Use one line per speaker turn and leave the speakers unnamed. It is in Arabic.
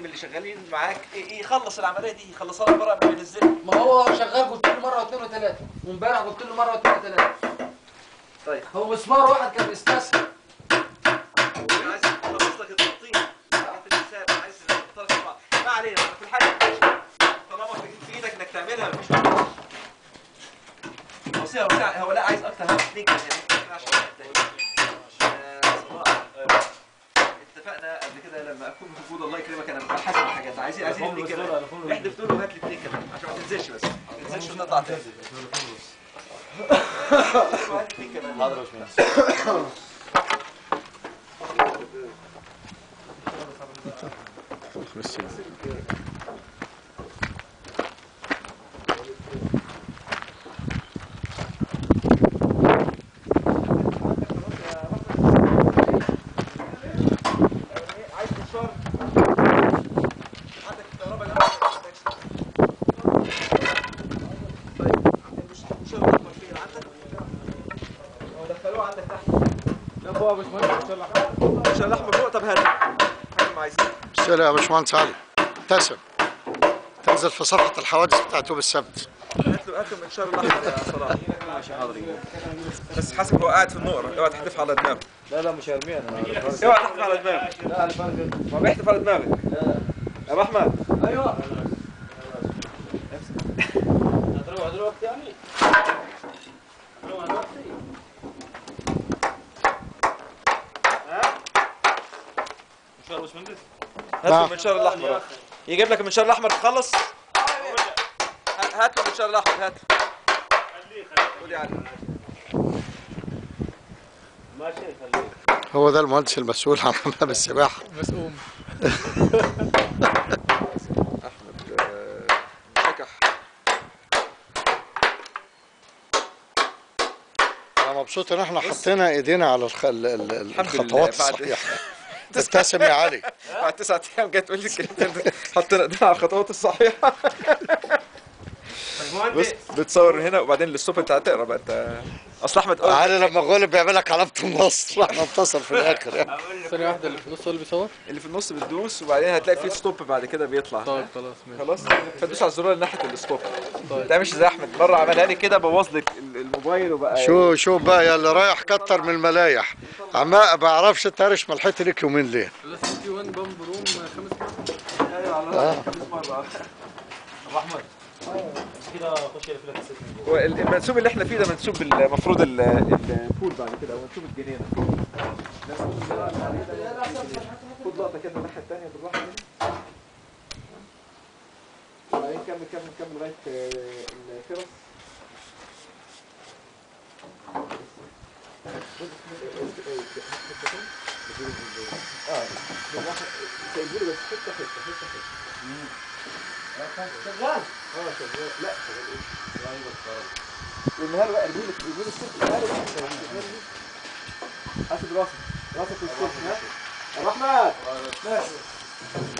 من اللي شغالين معاك يخلص العمليه دي، يخلصها لك بره من الزفت.
ما هو شغال قلت له مره واثنين وثلاثه، وامبارح قلت له مره واثنين وثلاثه.
طيب
هو مسمار واحد كان بيستسهل.
عايز يخلص لك التقطيع، انت الحساب عايز تطلع ما علينا في الحاله طالما في ايدك انك تعملها مفيش مشكله. هو لا عايز اكتر هم اثنين كمان عشان اتفقنا قبل كده لما اكون موجود الله يكرمك انا بحاسب الحاجات. عايزين اثنين كمان، احذف دول وهات لي اثنين كمان عشان ما تنزلش، بس ما تنزلش وتقطع تاني. وهات لي اثنين كمان. حاضر يا باشمهندس.
يا باشمهندس علي ابتسم، تنزل في صفحة الحوادث بتاعت يوم السبت.
هات له المنشار الاحمر يا صلاح. ماشي حاضر. بس حاسب هو قاعد في النقره، اوعى تحدف على دماغه.
لا مش هرميها انا.
اوعى تحدف على دماغه.
لا انا فاهم.
ما بيحدف على دماغك. يا ابو احمد.
ايوه
هتروح دلوقتي يعني؟ هتروح دلوقتي؟ ها؟ مشوار باشمهندس؟
هات له المنشار الاحمر. يجيب لك المنشار الاحمر تخلص. هات له المنشار الاحمر. هات
خليه
قولي عليه.
ماشي خليه.
هو ده المهندس المسؤول عن حمام السباحة.
مسؤول.
احمد شكح.
انا مبسوط ان احنا حطينا ايدينا على الخطوات الصحيحة. ابتسم يا علي.
بعد 9 ايام جاي تقول لي الكلمتين دول حطينا ايدينا على الخطوات الصحيحه. بص بتصور هنا وبعدين الستوب انت هتقرا بقى انت. اصل احمد
علي لما غلب بيعمل لك علامة النصر، احنا انتصر في الاخر يعني.
ثانية واحدة اللي في النص هو اللي بيصور؟
اللي في النص بتدوس وبعدين هتلاقي فيه ستوب بعد كده بيطلع.
طيب خلاص ماشي.
خلاص فتدوس على الزرار اللي ناحيه الستوب.
طيب.
ما تعملش زي احمد مره عملها لي كده بوظ لك الموبايل وبقى.
شوف بقى يا اللي رايح كتر من الملايح، ما بعرفش تهرش ملحتي ليك يومين ليه؟
بس في 1 بامب روم 5 مرات.
ايوه على مره.
ابو احمد كده خش لك الست.
المنسوب اللي احنا فيه ده منسوب المفروض البول بعد كده او منسوب الجنينه. خد لقطه كده الناحيه الثانيه بالراحه كده. وبعدين كمل لغايه الفرس. سيبوله بس حته.
شغال.
شغال. لا شغال ايه؟ والنهار بقى ارجل السلك تعالى بقى. حاسب راسك في السلك. ها يا ابو احمد. ماشي.